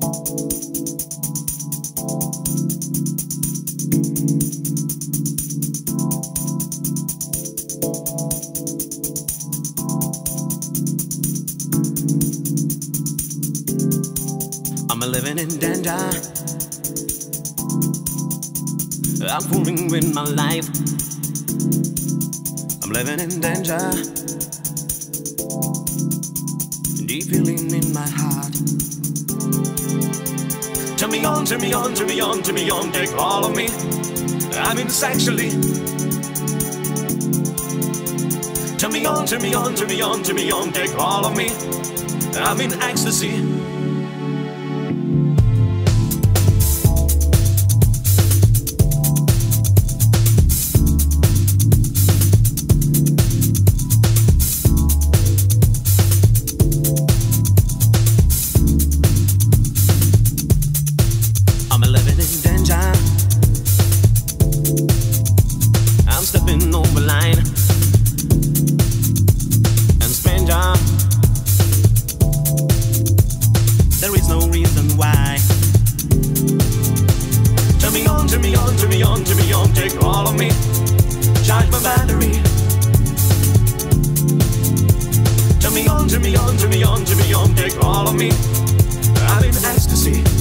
I'm living in danger. I'm fooling with my life. I'm living in danger. Deep feeling in my heart. Turn me on, turn me on, turn me on, turn me on, take all of me. I'm in sexually. Turn me on, turn me on, turn me on, turn me on, take all of me. I'm in ecstasy. I'm living in danger. I'm stepping over line. And stranger, there is no reason why. Turn me on, turn me on, turn me on, turn me on, take all of me. Charge my battery. Turn me on, turn me on, turn me on, turn me on, take all of me. I'm in ecstasy.